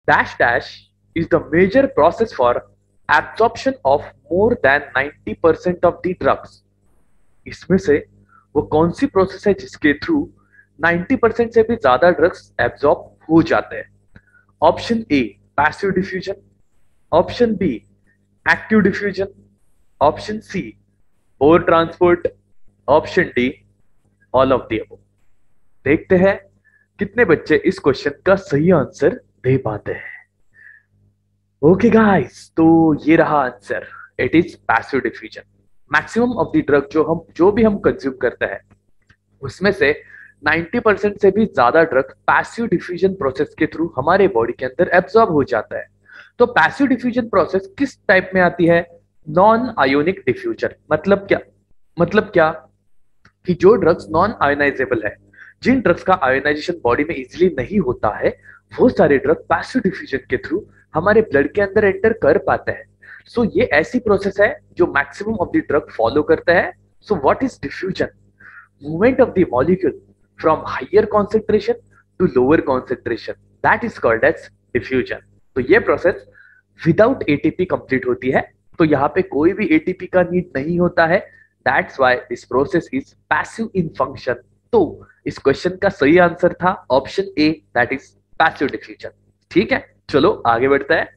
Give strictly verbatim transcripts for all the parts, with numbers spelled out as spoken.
dash dash is the major process for absorption of more than ninety percent of the drugs. इसमें से वो कौन सी process है जिसके थ्रू ninety percent से भी ज्यादा ड्रग्स एब्जॉर्ब हो जाते हैं? Option A passive diffusion, option B active diffusion, option C pore transport, option D all of the above. देखते हैं कितने बच्चे इस क्वेश्चन का सही आंसर दे पाते हैं। ओके गाइस, तो ये रहा answer, it is passive diffusion. Maximum of the drug जो हम जो भी हम कंज्यूम करते हैं उसमें से ninety percent से भी ज्यादा ड्रग पैसिव डिफ्यूजन प्रोसेस के थ्रू हमारे बॉडी के अंदर एब्जॉर्ब हो जाता है। तो पैसिव डिफ्यूजन प्रोसेस किस टाइप में आती है? Non ionic diffusion. मतलब क्या? मतलब क्या कि जो ड्रग्स नॉन आयोनाइजेबल है, जिन ड्रग्स का आयोनाइजेशन बॉडी में इजीली नहीं होता है, वो सारे ड्रग पैसिव डिफ्यूजन के थ्रू हमारे ब्लड के अंदर एंटर कर पाते हैं। सो so, ये ऐसी प्रोसेस है जो maximum of the drug follow करता है। So what is diffusion? Movement of the molecule from higher concentration to lower concentration, that is called as diffusion. तो ये प्रोसेस विदाउट एटीपी कंप्लीट होती है। तो यहाँ पे कोई भी एटीपी का नीड नहीं होता है। That's why this process is passive in function. तो इस क्वेश्चन का सही आंसर था option A, that is passive diffusion. ठीक है, चलो आगे बढ़ते हैं।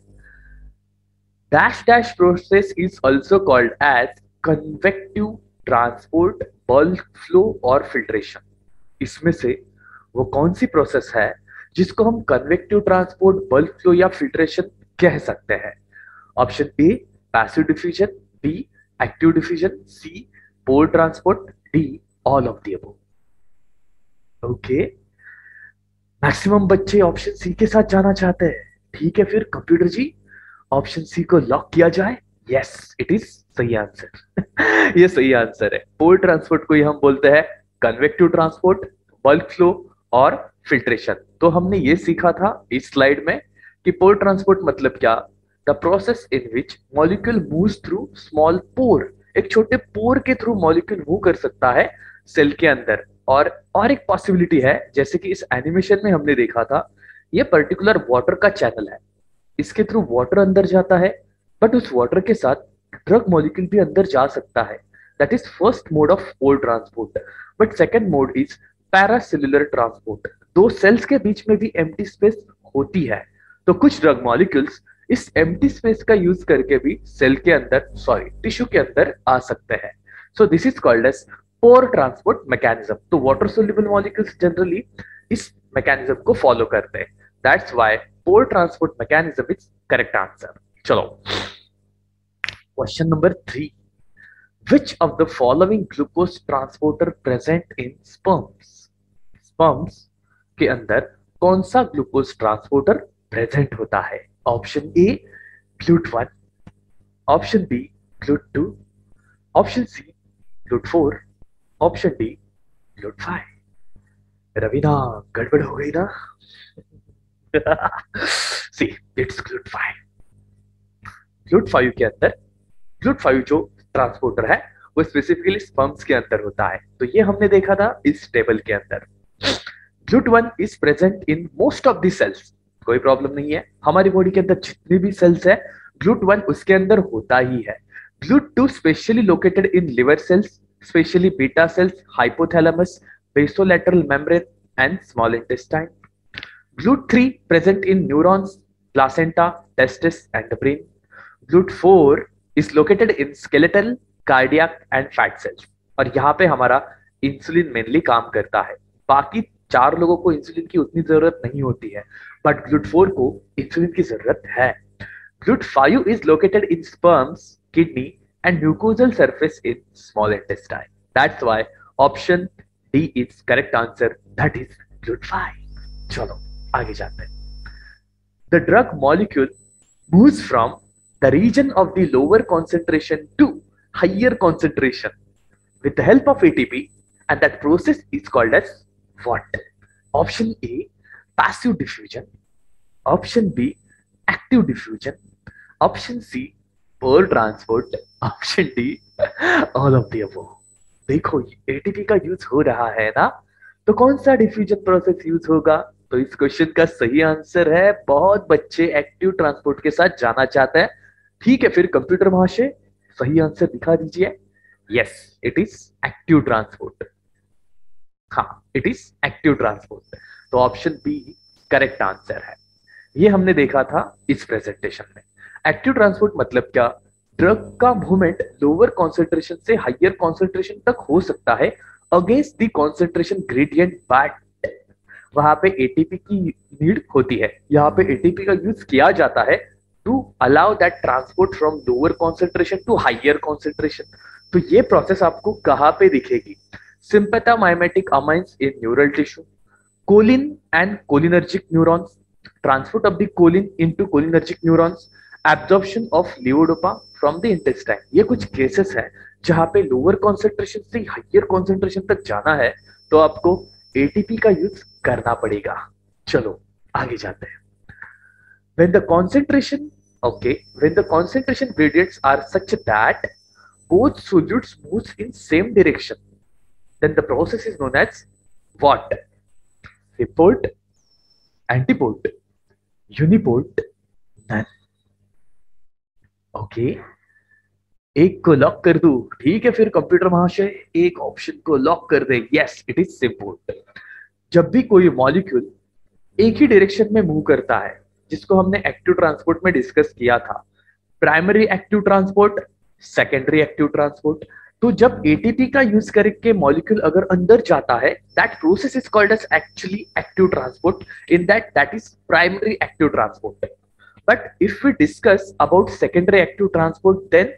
Dash dash process is also called as convective transport, bulk flow और फिल्ट्रेशन। इसमें से वो कौन सी प्रोसेस है जिसको हम कन्वेक्टिव ट्रांसपोर्ट, बल्क फ्लो या फिल्ट्रेशन कह सकते हैं? Option A passive diffusion, B active diffusion, C pore transport, D all of the above. Okay, maximum बच्चे ऑप्शन सी के साथ जाना चाहते हैं। ठीक है, फिर कंप्यूटर जी ऑप्शन सी को लॉक किया जाए। यस, इट इज सही आंसर। ये सही आंसर है। पोर ट्रांसपोर्ट को ही हम बोलते हैं कन्वेक्टिव ट्रांसपोर्ट, बल्क फ्लो और फिल्ट्रेशन। तो हमने ये सीखा था इस स्लाइड में कि पोर ट्रांसपोर्ट मतलब क्या? The process in which molecule moves through small pore. एक छोटे पोर के थ्रू मॉलिक्यूल मूव कर सकता है सेल के अंदर। और और एक पॉसिबिलिटी है, जैसे कि इस एनिमेशन में हमने देखा था, ये पर्टिकुलर वाटर का चैनल है, इसके थ्रू वाटर अंदर जाता है, बट उस वाटर के साथ ड्रग मॉलिक्यूल भी अंदर जा सकता है। That is first mode of pore transport. But second mode is paracellular transport. दो सेल्स के बीच में भी एम्प्टी स्पेस होती है, तो कुछ ड्रग मॉलिक्यूल्स इस एम्प्टी स्पेस का यूज करके भी सेल के अंदर, सॉरी टिश्यू के अंदर आ सकते हैं। So this is called as pore transport mechanism. तो वाटर सोल्यूबल मॉलिक्यूल्स जनरली इस मैकेनिज्म को फॉलो करते हैं। That's why pore transport mechanism is correct answer. चलो question number three, which of the following glucose transporter present in sperms? sperms के अंदर कौन सा ग्लूकोज ट्रांसपोर्टर प्रेजेंट होता है? Option A GLUT one, option B GLUT two, option C GLUT four, option D GLUT five. Raveena गड़बड़ हो गई ना? See it's GLUT five. GLUT five के अंदर ग्लूट फाइव जो ट्रांसपोर्टर है वो स्पेसिफिकली स्पर्म्स के अंदर होता है। तो ये हमने देखा था इस टेबल के अंदर। GLUT one is present in most of the cells, कोई प्रॉब्लम नहीं है। हमारी बॉडी के अंदर जितनी भी सेल्स है ग्लूट वन उसके अंदर होता ही है। GLUT two specially located in liver cells, specially beta cells, hypothalamus, basolateral membrane and small intestine. GLUT three present in neurons, placenta, testis and the brain. GLUT four is located in skeletal, cardiac and fat cells। और यहाँ पे हमारा insulin mainly काम करता है। बाकी चार लोगों को इंसुलिन की उतनी जरूरत नहीं होती है, बट ग्लूट फोर को इंसुलिन की जरूरत है। GLUT five is located in sperms, kidney and mucosal surface in small intestine. That's why option D is correct answer, that is GLUT five. चलो आगे जाते हैं। The drug molecule moves from the region of the lower concentration to higher concentration with the help of A T P, and that process is called as what? Option A passive diffusion, option B active diffusion, option C poor transport, option D all of the above। देखो A T P का use हो रहा है ना, तो कौन सा diffusion process use होगा? तो इस क्वेश्चन का सही आंसर है, बहुत बच्चे एक्टिव ट्रांसपोर्ट के साथ जाना चाहते हैं। ठीक है, फिर कंप्यूटर महाशय सही आंसर दिखा दीजिए। Yes, it is active transport. हाँ, इट इज एक्टिव ट्रांसपोर्ट। तो ऑप्शन बी करेक्ट आंसर है। ये हमने देखा था इस प्रेजेंटेशन में। एक्टिव ट्रांसपोर्ट मतलब क्या? ड्रग का मूवमेंट लोअर कॉन्सेंट्रेशन से हायर कॉन्सेंट्रेशन तक हो सकता है against the concentration gradient, but वहां पे एटीपी की नीड होती है। यहाँ पे एटीपी का यूज किया जाता है to allow that transport from lower concentration to higher concentration. तो ये प्रोसेस आपको कहाँ पे दिखेगी? sympathomymetic amines in neural tissue, choline and cholinergic neurons, transport of the choline into cholinergic neurons, absorption of levodopa from the intestine। ये कुछ cases हैं जहां पे लोअर कॉन्सेंट्रेशन से हायर कॉन्सेंट्रेशन तक जाना है तो आपको एटीपी का यूज करना पड़ेगा। चलो आगे जाते हैं। when the concentration okay when the concentration gradients are such that both solutes moves in same direction, then the process is known as what? Report, antiport, uniport, none। Okay, एक को lock कर दूं? ठीक है, फिर कंप्यूटर महाशय एक option को लॉक कर दे। Yes, it is symport. जब भी कोई मॉलिक्यूल एक ही डायरेक्शन में मूव करता है, जिसको हमने एक्टिव ट्रांसपोर्ट में डिस्कस किया था, primary active transport, secondary active transport. तो जब एटीपी का यूज करके मॉलिक्यूल अगर अंदर जाता है, that process is called as actually active transport, in that that is primary active transport. But if we discuss about secondary active transport, then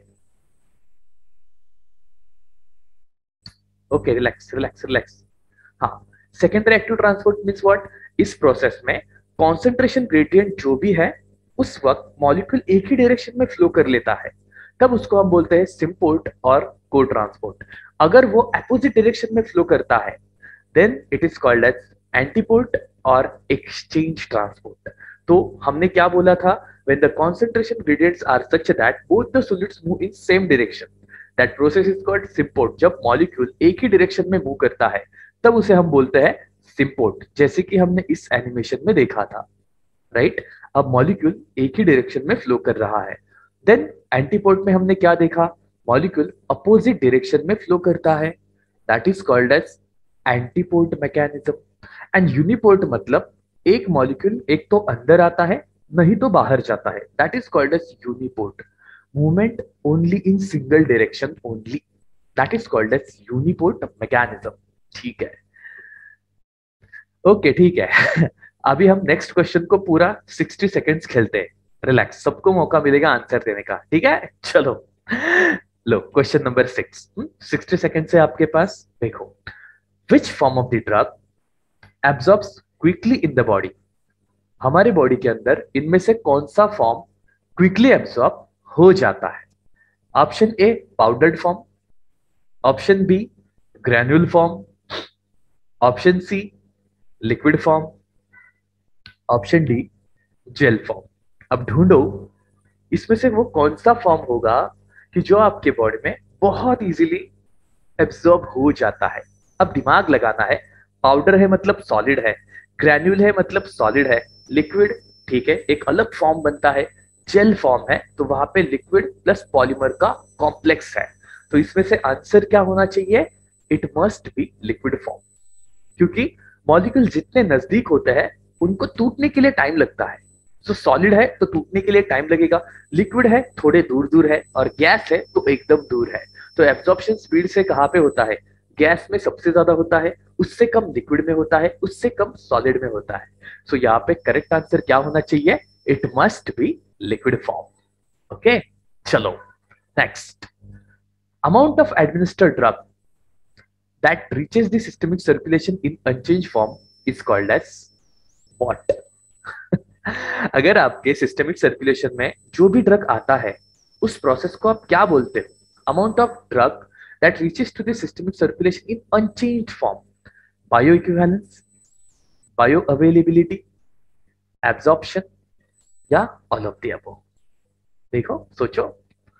okay, relax relax relax. हाँ, secondary active transport means what? इस process में concentration gradient जो भी है उस वक्त molecule एक ही डायरेक्शन में फ्लो कर लेता है, तब उसको हम बोलते हैं सिम्पोर्ट और को ट्रांसपोर्ट। अगर वो अपोजिट डायरेक्शन में फ्लो करता है, then it is called as antiport और एक्सचेंज ट्रांसपोर्ट। तो हमने क्या बोला था? When the concentration gradients are such that both the solids move in same direction, that process is called symport. जब मॉलिक्यूल एक ही डायरेक्शन में मूव करता है तब उसे हम बोलते हैं सिम्पोर्ट, जैसे कि हमने इस एनिमेशन में देखा था, राइट? अब मॉलिक्यूल एक ही डायरेक्शन में फ्लो कर रहा है। देन एंटीपोर्ट में हमने क्या देखा? मॉलिक्यूल अपोजिट डायरेक्शन में फ्लो करता है, that is called as antiport mechanism. And uniport मतलब एक मॉलिक्यूल एक तो अंदर आता है नहीं तो बाहर जाता है, that is called as uniport. Movement only in single direction only, that is called as uniport mechanism. ठीक है, ओके, ठीक है। अभी हम नेक्स्ट क्वेश्चन को पूरा साठ सेकंड्स खेलते हैं। रिलैक्स, सबको मौका मिलेगा आंसर देने का, ठीक है? चलो लो, क्वेश्चन नंबर सिक्स। साठ सेकंड से आपके पास। देखो, which form of the drug absorbs quickly in the body? हमारे बॉडी के अंदर इनमें से कौन सा फॉर्म क्विकली एब्जॉर्ब हो जाता है? Option A powdered form, option B granule form, option C liquid form, option D gel form. अब ढूंढो इसमें से वो कौन सा फॉर्म होगा कि जो आपके बॉडी में बहुत इजीली एब्जॉर्ब हो जाता है। अब दिमाग लगाना है। पाउडर है मतलब सॉलिड है, ग्रैन्यूल है मतलब सॉलिड है, लिक्विड ठीक है एक अलग फॉर्म बनता है, जेल फॉर्म है तो वहां पे लिक्विड प्लस पॉलीमर का कॉम्प्लेक्स है। तो इसमें से आंसर क्या होना चाहिए? It must be liquid form, क्योंकि मॉलिक्यूल जितने नजदीक होते हैं उनको टूटने के लिए टाइम लगता है। तो सॉलिड है तो टूटने के लिए टाइम लगेगा, लिक्विड है थोड़े दूर दूर है, और गैस है तो एकदम दूर है। तो एब्जॉर्प्शन स्पीड से कहां पे होता है? गैस में सबसे ज्यादा होता है, उससे कम लिक्विड में होता है, उससे कम सॉलिड में होता है। सो so, यहाँ पे करेक्ट आंसर क्या होना चाहिए? It must be liquid form. Okay, चलो next. Amount of administered drug that reaches the systemic circulation in unchanged form is called as what? अगर आपके सिस्टेमिक सर्कुलेशन में जो भी ड्रग आता है उस प्रोसेस को आप क्या बोलते हो? Amount of drug that reaches to the systemic circulation in unchanged form, bio equivalence, bio availability, absorption या ऑल ऑफ द अबव? देखो सोचो,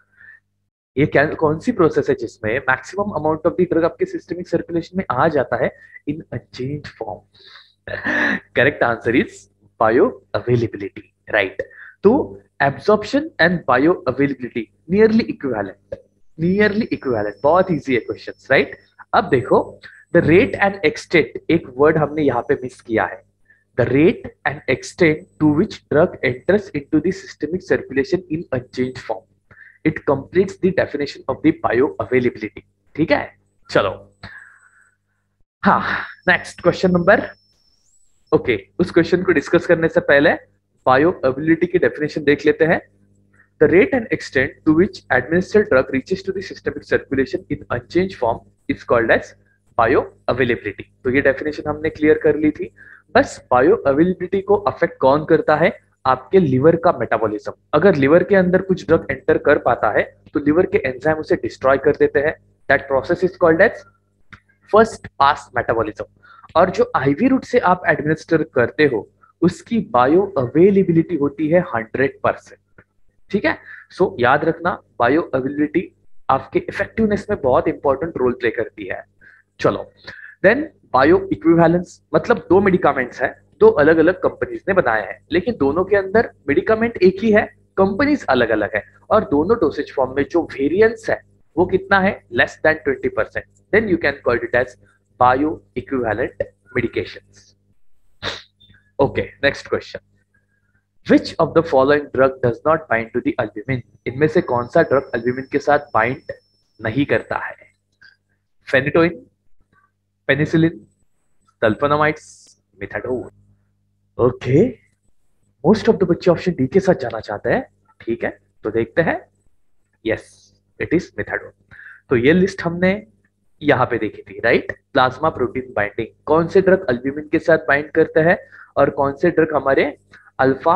ये क्या कौन सी प्रोसेस है जिसमें maximum amount of the drug आपके सिस्टेमिक सर्कुलेशन में आ जाता है in unchanged form? Correct answer is bio availability, right. तो absorption and bio availability nearly equivalent, nearly equivalent, बहुत इजी है क्वेश्चंस, राइट। अब देखो, द रेट एंड एक्सटेंट, एक वर्ड हमने यहाँ पे मिस किया है, the rate and extent to which drug enters into the systemic circulation in unchanged form. It completes the definition of the bioavailability. ठीक है, चलो। हाँ, नेक्स्ट क्वेश्चन नंबर, ओके, उस क्वेश्चन को डिस्कस करने से पहले बायोअवेलेबिलिटी की डेफिनेशन देख लेते हैं। The rate and extent to which administered drug reaches to the systemic circulation in unchanged form is called as bioavailability. तो ये डेफिनेशन हमने क्लियर कर ली थी। बस बायोअवेलेबिलिटी को अफेक्ट कौन करता है? आपके लिवर का मेटाबॉलिज्म। अगर लिवर के अंदर कुछ ड्रग एंटर कर पाता है तो लिवर के एंजाइम उसे डिस्ट्रॉय कर देते हैं। That process is called as first pass metabolism. और जो आईवी रूट से आप एडमिनिस्टर करते हो उसकी बायो अवेलेबिलिटी होती है हंड्रेड परसेंट। ठीक है, सो so, याद रखना बायो अवेलेबिलिटी आपके इफेक्टिवनेस में बहुत इंपॉर्टेंट रोल प्ले करती है। चलो, देन बायो इक्विवेलेंस, मतलब दो मेडिकामेंट्स हैं, दो अलग अलग कंपनीज ने बनाए हैं, लेकिन दोनों के अंदर मेडिकामेंट एक ही है, कंपनीज अलग अलग है, और दोनों डोसेज फॉर्म में जो वेरिएंस है वो कितना है? Less than twenty percent. Then you can call it as bio equivalent medications. Okay, next question, Which of the following drug does not bind to the albumin? इनमें से कौन सा ड्रग अल्ब्यूमिन के साथ बाइंड नहीं करता है? Phenytoin, penicillin, sulphonamides, methadone. Okay, most of the बच्चे ऑप्शन डी के साथ जाना चाहते हैं। ठीक है, तो देखते हैं। Yes, it is methadone. तो ये लिस्ट हमने यहाँ पे देखी थी, राइट। प्लाज्मा प्रोटीन बाइंडिंग, कौन से ड्रग अल्ब्यूमिन के साथ बाइंड करते हैं और कौन से ड्रग हमारे alpha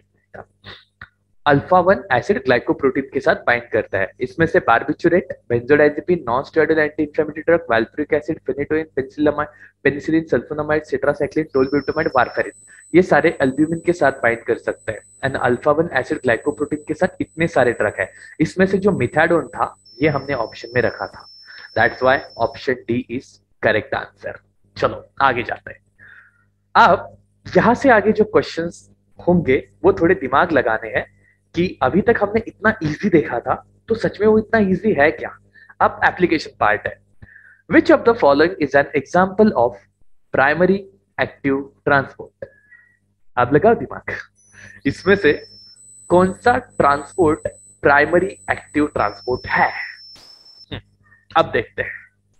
alpha one acid glycoprotein के साथ बाइंड करता है। इसमें से barbiturate, benzodiazepine, non steroidal anti inflammatory drug, valproic acid, phenytoin, penicillamide, penicillin, sulphonamide, tetracycline, tolbutamide, warfarin, ये सारे अल्ब्यूमिन के साथ बाइंड कर सकते हैं। And alpha one acid glycoprotein के साथ इतने सारे ड्रग है। इसमें से जो मिथाडोन था ये हमने ऑप्शन में रखा था। That's why option D is correct answer. चलो आगे जाते हैं। अब यहां से आगे जो क्वेश्चंस होंगे वो थोड़े दिमाग लगाने हैं कि अभी तक हमने इतना इजी देखा था तो सच में वो इतना इजी है क्या? अब एप्लीकेशन पार्ट है। Which of the following is an example of primary active transport? अब लगाओ दिमाग, इसमें से कौन सा ट्रांसपोर्ट प्राइमरी एक्टिव ट्रांसपोर्ट है? अब देखते हैं।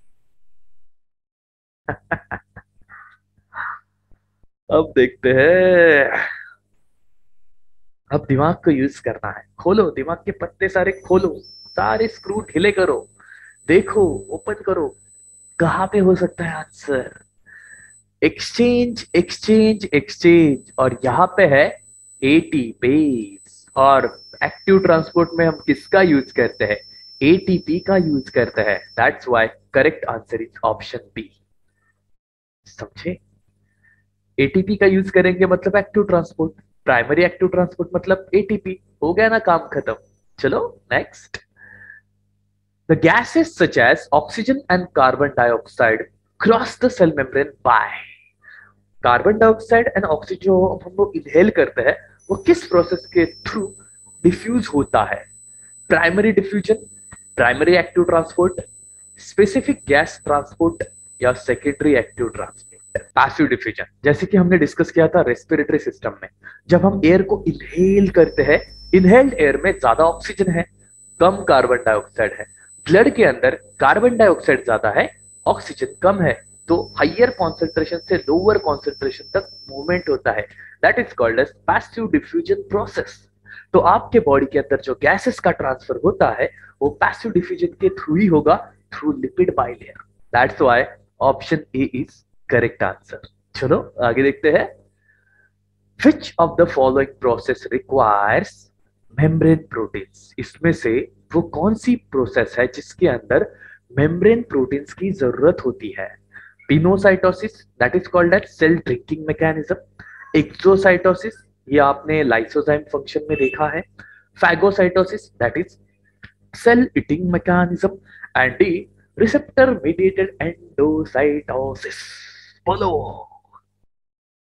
अब देखते हैं। अब दिमाग को यूज करना है। खोलो दिमाग के पत्ते सारे, खोलो सारे स्क्रू ढीले करो, देखो, ओपन करो, कहां पे हो सकता है आंसर? एक्सचेंज एक्सचेंज एक्सचेंज, और यहां पे है एटीपेज। और एक्टिव ट्रांसपोर्ट में हम किसका यूज करते हैं? एटीपी का यूज करते हैं। That's why correct answer is option B. समझे? एटीपी का यूज करेंगे मतलब active transport, primary active transport मतलब एटीपी। हो गया ना काम खत्म। चलो नेक्स्ट। The gases such as oxygen and carbon dioxide cross the cell membrane by. Carbon dioxide and oxygen जो हम लोग इनहेल करते हैं वो किस प्रोसेस के थ्रू डिफ्यूज होता है? Primary diffusion, primary active transport, specific gas transport, या secondary active transport? Passive diffusion, जैसे कि हमने डिस्कस किया था रेस्पिरेटरी सिस्टम में, जब हम एयर को इनहेल करते हैं, इनहेल्ड एयर में ज्यादा ऑक्सीजन है, कम कार्बन डाइऑक्साइड है। ब्लड के अंदर कार्बन डाइऑक्साइड ज्यादा है, ऑक्सीजन कम है, तो हाइयर कॉन्सेंट्रेशन से लोअर कॉन्सेंट्रेशन तक मूवमेंट होता है। That is called as passive diffusion process. तो आपके बॉडी के अंदर जो गैसेस का ट्रांसफर होता है वो पैसिव डिफ्यूजन के थ्रू ही होगा, through lipid bilayer. That's why option A is correct answer. चलो आगे देखते हैं। Which of the following process requires membrane proteins? इसमें से वो कौन सी प्रोसेस है जिसके अंदर मेम्ब्रेन प्रोटीन्स की जरूरत होती है? Pinocytosis, that is called as cell drinking mechanism. Exocytosis, ये आपने लाइसोजाइम फंक्शन में देखा है। Phagocytosis, that is cell eating mechanism. And D, receptor mediated endocytosis. बोलो।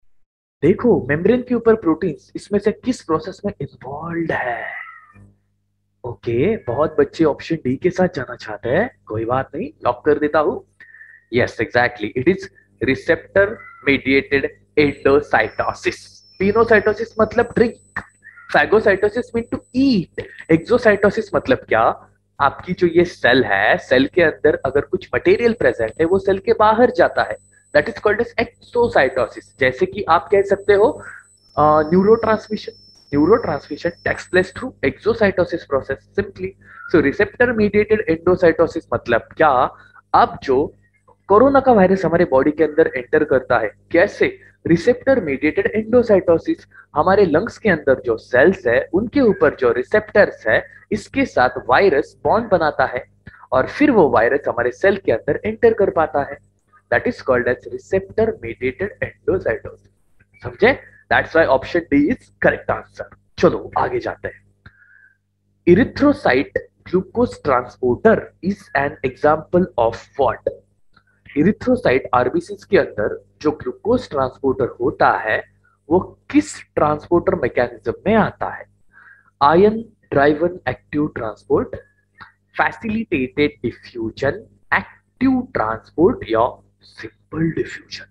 देखो मेम्ब्रेन के ऊपर प्रोटीन्स इसमें से किस प्रोसेस में इन्वॉल्व है? ओके okay, बहुत बच्चे ऑप्शन डी के साथ जाना चाहते हैं, कोई बात नहीं, लॉक कर देता हूं। Yes exactly, it is receptor mediated endocytosis. Pinocytosis मतलब drink, phagocytosis mean to eat, exocytosis मतलब क्या? आपकी जो ये सेल है, सेल के अंदर अगर कुछ मटेरियल प्रेजेंट है वो सेल के बाहर जाता है, that is called as exocytosis. जैसे कि आप कह सकते हो neurotransmission, neurotransmission takes place through exocytosis process simply. So receptor mediated endocytosis मतलब क्या? अब जो कोरोना का वायरस हमारे बॉडी के अंदर एंटर करता है, कैसे? Receptor mediated endocytosis. हमारे लंग्स के अंदर जो सेल्स है उनके ऊपर जो रिसेप्टर्स है, इसके साथ वायरस बॉन्ड बनाता है और फिर वो वायरस हमारे सेल के अंदर एंटर कर पाता है, that is called as receptor mediated endocytosis. समझे? That's why option D is correct answer. चलो आगे जाते हैं। Erythrocyte glucose transporter is an example of what? Erythrocyte RBC के अंदर जो ग्लूकोज ट्रांसपोर्टर होता है वो किस ट्रांसपोर्टर मैकेनिज्म में आता है? Ion driven active transport, facilitated diffusion, active transport या सिंपल डिफ्यूजन?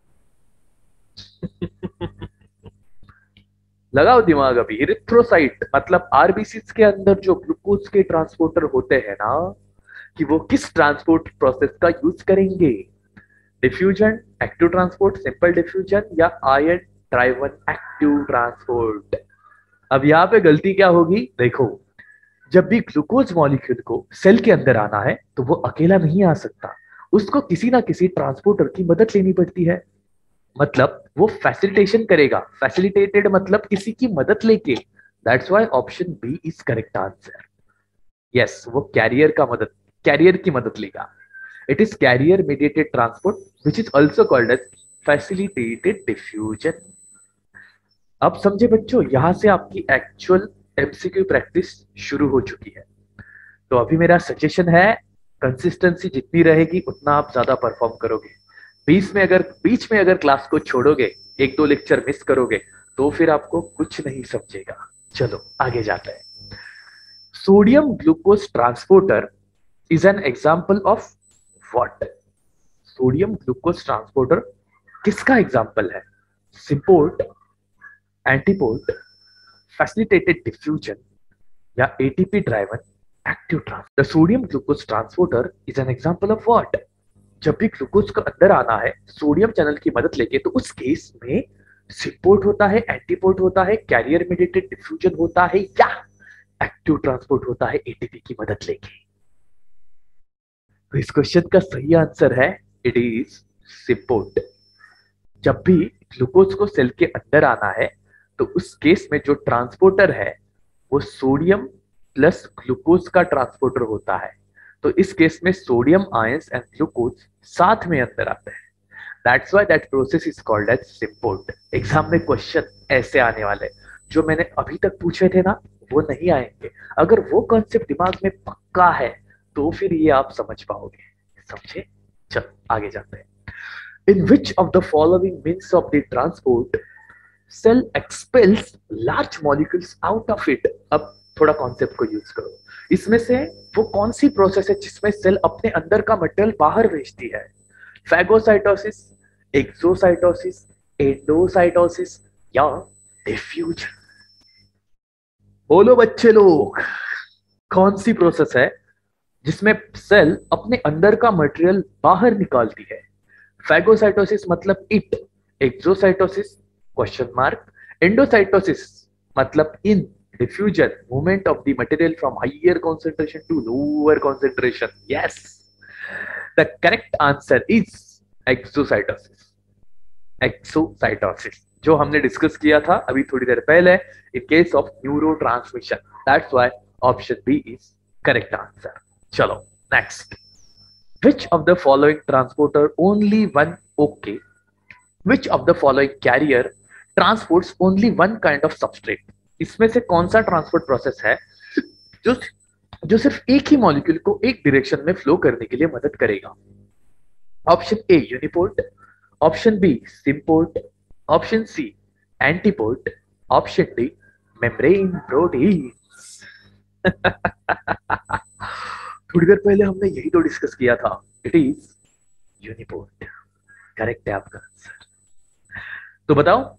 लगाओ दिमाग अभी। इरिथ्रोसाइट मतलब आरबीसी के अंदर जो ग्लूकोज के ट्रांसपोर्टर होते हैं ना, कि वो किस ट्रांसपोर्ट प्रोसेस का यूज करेंगे? Diffusion, active transport, simple diffusion या आयन ड्राइवन एक्टिव ट्रांसपोर्ट? अब यहाँ पे गलती क्या होगी? देखो, जब भी ग्लूकोज मॉलिक्यूल को सेल के अंदर आना है तो वो अकेला नहीं आ सकता, उसको किसी ना किसी ट्रांसपोर्टर की मदद लेनी पड़ती है। मतलब वो फैसिलिटेशन करेगा, फैसिलिटेटेड मतलब किसी की मदद लेके, that's why option B is correct answer. Yes, वो कैरियर का मदद कैरियर की मदद लेगा। It is carrier mediated transport which is also called as facilitated diffusion. अब समझे बच्चों, यहां से आपकी एक्चुअल एमसीक्यू प्रैक्टिस शुरू हो चुकी है। तो अभी मेरा सजेशन है, कंसिस्टेंसी जितनी रहेगी उतना आप ज्यादा परफॉर्म करोगे। बीच में अगर बीच में अगर क्लास को छोड़ोगे, एक दो लेक्चर मिस करोगे, तो फिर आपको कुछ नहीं समझेगा। चलो आगे जाते हैं। Sodium glucose transporter is an example of what? Sodium glucose transporter किसका एग्जाम्पल है? सिपोर्ट, एंटीपोर्ट, फैसिलिटेटेड डिफ्यूजन या ATP driven active transport? The sodium glucose transporter is an example of what? जब भी ग्लूकोज का अंदर आना है सोडियम चैनल की मदद लेके, तो उस केस में सिपोर्ट होता है, एंटीपोर्ट होता है, कैरियर मीडिएटेड डिफ्यूजन होता है या एक्टिव ट्रांसपोर्ट होता है एटीपी की मदद लेके। तो इस क्वेश्चन का सही आंसर है इट इज सिपोर्ट। जब भी ग्लूकोज को सेल के अंदर आना है तो उस केस में जो ट्रांसपोर्टर है वो सोडियम प्लस ग्लूकोज का ट्रांसपोर्टर होता है। तो इस केस में सोडियम आयंस एंड ग्लूकोज साथ में अंदर आते हैं, that's why that process is called as symport. Exam में क्वेश्चन ऐसे आने वाले जो मैंने अभी तक पूछे थे ना, वो नहीं आएंगे। अगर वो कॉन्सेप्ट दिमाग में पक्का है तो फिर ये आप समझ पाओगे। समझे? चलो आगे जाते हैं। In which of the following means of the transport cell expels large molecules out of it? अब थोड़ा कॉन्सेप्ट को यूज करो। इसमें से वो कौन सी प्रोसेस है जिसमें सेल अपने अंदर का मटेरियल बाहर भेजती है? फैगोसाइटोसिस, एक्सोसाइटोसिस, एंडोसाइटोसिस या डिफ्यूजन? बोलो बच्चे लोग, कौन सी प्रोसेस है जिसमें सेल अपने अंदर का मटेरियल बाहर निकालती है? फैगोसाइटोसिस मतलब eat, exocytosis question mark, endocytosis मतलब in, diffusion movement of the material from higher concentration to lower concentration. Yes, the correct answer is exocytosis. exocytosis जो हमने डिस्कस किया था अभी थोड़ी देर पहले in case of neurotransmission. That's why option B is correct answer. चलो next. Which of the following transporter only one okay? Which of the following carrier transports only one kind of substrate? इसमें से कौन सा transport process है जो जो सिर्फ एक ही मॉलिक्यूल को एक डायरेक्शन में फ्लो करने के लिए मदद करेगा? Option A uniport, option B symport, option C antiport, option D membrane proteins. थोड़ी देर पहले हमने यही तो डिस्कस किया था, इट इज यूनिपोड। करेक्ट है आपका आंसर। तो बताओ